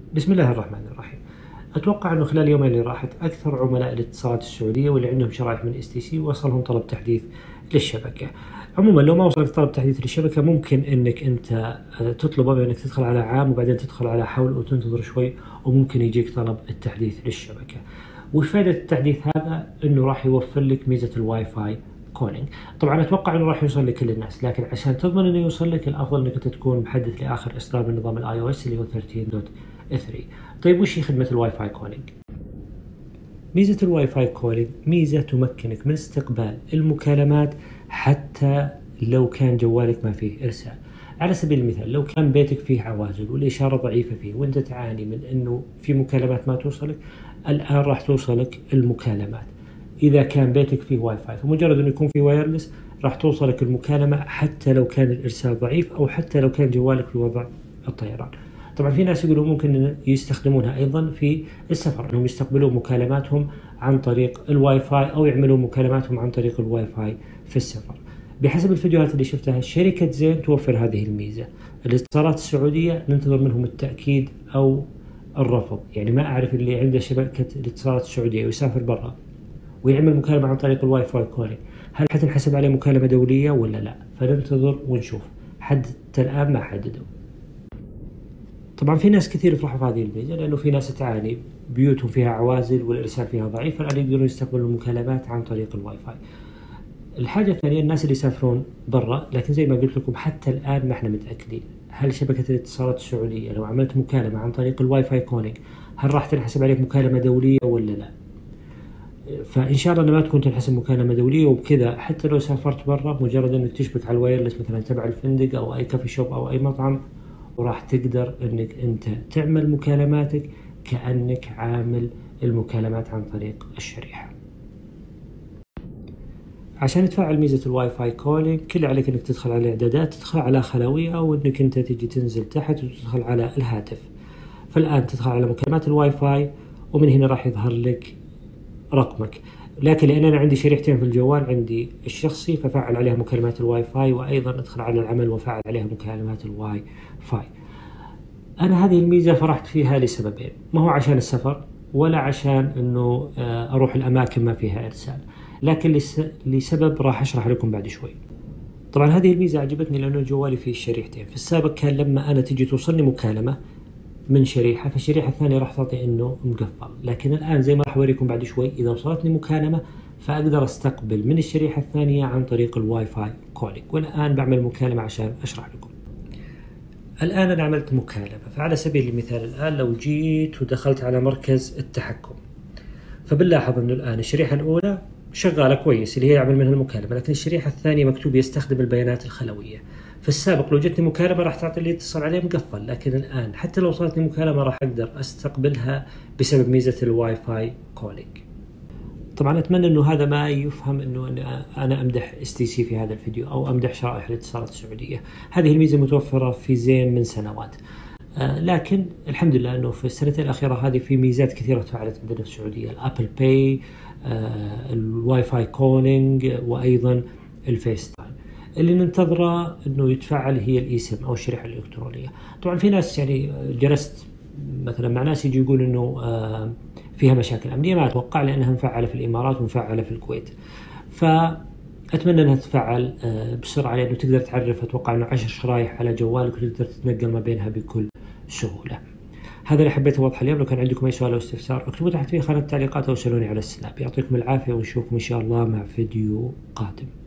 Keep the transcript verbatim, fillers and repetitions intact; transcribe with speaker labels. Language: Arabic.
Speaker 1: بسم الله الرحمن الرحيم. اتوقع انه خلال اليومين اللي راحت اكثر عملاء الاتصالات السعوديه واللي عندهم شرائح من اس تي سي وصلهم طلب تحديث للشبكه. عموما لو ما وصلك طلب تحديث للشبكه ممكن انك انت تطلبه بانك تدخل على عام وبعدين تدخل على حول وتنتظر شوي وممكن يجيك طلب التحديث للشبكه. وش فائده التحديث هذا؟ انه راح يوفر لك ميزه الواي فاي كولينج. طبعا اتوقع انه راح يوصل لكل الناس، لكن عشان تضمن انه يوصل لك الافضل انك انت تكون محدث لاخر اصدار من نظام الاي او اس اللي هو ثلاثة عشر دوت ثلاثة. طيب وش هي خدمه الواي فاي كولينج؟ ميزه الواي فاي كولينج ميزه تمكنك من استقبال المكالمات حتى لو كان جوالك ما فيه ارسال. على سبيل المثال لو كان بيتك فيه عوازل والاشاره ضعيفه فيه وانت تعاني من انه في مكالمات ما توصلك، الان راح توصلك المكالمات. إذا كان بيتك فيه واي فاي فمجرد أنه يكون فيه وايرلس راح توصلك المكالمة حتى لو كان الإرسال ضعيف أو حتى لو كان جوالك في وضع الطيران. طبعا في ناس يقولوا ممكن يستخدمونها أيضا في السفر، أنهم يستقبلون مكالماتهم عن طريق الواي فاي أو يعملون مكالماتهم عن طريق الواي فاي في السفر. بحسب الفيديوهات اللي شفتها شركة زين توفر هذه الميزة. الاتصالات السعودية ننتظر منهم التأكيد أو الرفض، يعني ما أعرف اللي عنده شبكة الاتصالات السعودية ويسافر برا ويعمل مكالمة عن طريق الواي فاي كولينج، هل حتنحسب عليه مكالمة دولية ولا لا؟ فننتظر ونشوف. حتى الآن ما حددوا. طبعا في ناس كثير يفرحوا في هذه الميزة لأنه في ناس تعاني بيوتهم فيها عوازل والإرسال فيها ضعيف، فالآن يقدرون يستقبلوا المكالمات عن طريق الواي فاي. الحاجة الثانية الناس اللي يسافرون برا، لكن زي ما قلت لكم حتى الآن ما احنا متأكدين هل شبكة الاتصالات السعودية لو عملت مكالمة عن طريق الواي فاي كولينج هل راح تنحسب عليك مكالمة دولية ولا لا؟ فان شاء الله ما تكون تنحسب مكالمه دوليه، وبكذا حتى لو سافرت برا مجرد انك تشبك على الوايرلس مثلا تبع الفندق او اي كافي شوب او اي مطعم وراح تقدر انك انت تعمل مكالماتك كانك عامل المكالمات عن طريق الشريحه. عشان تفعل ميزه الواي فاي كولينج كل عليك انك تدخل على الاعدادات، تدخل على خلويه او انك انت تجي تنزل تحت وتدخل على الهاتف. فالان تدخل على مكالمات الواي فاي ومن هنا راح يظهر لك رقمك، لكن لان انا عندي شريحتين في الجوال، عندي الشخصي ففعل عليها مكالمات الواي فاي وايضا ادخل على العمل وفعل عليها مكالمات الواي فاي. انا هذه الميزه فرحت فيها لسببين، ما هو عشان السفر ولا عشان انه اروح الاماكن ما فيها ارسال، لكن لسبب راح اشرح لكم بعد شوي. طبعا هذه الميزه عجبتني لانه جوالي فيه الشريحتين. في السابق كان لما انا تجي توصلني مكالمه من شريحة فالشريحة الثانية راح تعطي انه مقفل، لكن الان زي ما راح اوريكم بعد شوي اذا وصلتني مكالمة فاقدر استقبل من الشريحة الثانية عن طريق الواي فاي كولينج. والان بعمل مكالمة عشان اشرح لكم. الان انا عملت مكالمة، فعلى سبيل المثال الان لو جيت ودخلت على مركز التحكم فبنلاحظ انه الان الشريحة الاولى شغالة كويس اللي هي يعمل منها المكالمة، لكن الشريحة الثانية مكتوب يستخدم البيانات الخلوية. في السابق لو جتني مكالمة راح تعطي اللي يتصل عليه مقفل، لكن الآن حتى لو وصلتني مكالمة راح أقدر أستقبلها بسبب ميزة الواي فاي كولينج. طبعا أتمنى إنه هذا ما يفهم إنه أنا أمدح اس تي سي في هذا الفيديو أو أمدح شرائح الاتصالات السعودية. هذه الميزة متوفرة في زين من سنوات، آه لكن الحمد لله إنه في السنتين الأخيرة هذه في ميزات كثيرة تفعلت عندنا في السعودية، الأبل باي، آه الواي فاي كولينج، وأيضا الفيس تايم. اللي ننتظره انه يتفعل هي الاي سيم او الشريحه الالكترونيه. طبعا في ناس يعني جلست مثلا مع ناس يجي يقول انه فيها مشاكل امنيه، ما اتوقع لانها مفعله في الامارات ومفعله في الكويت. فاتمنى انها تتفعل بسرعه لانه تقدر تعرف اتوقع انه عشر شرايح على جوالك وتقدر تتنقل ما بينها بكل سهوله. هذا اللي حبيت اوضحه اليوم. لو كان عندكم اي سؤال او استفسار اكتبوا تحت في خانه التعليقات او اسالوني على السناب. يعطيكم العافيه ونشوفكم ان شاء الله مع فيديو قادم.